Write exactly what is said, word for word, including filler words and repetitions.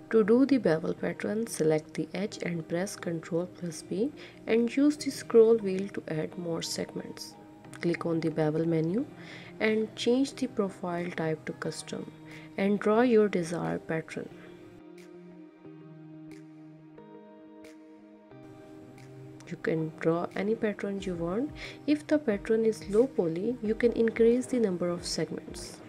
To do the bevel pattern, select the edge and press Ctrl plus B and use the scroll wheel to add more segments. Click on the bevel menu and change the profile type to custom and draw your desired pattern. You can draw any pattern you want. If the pattern is low poly, you can increase the number of segments.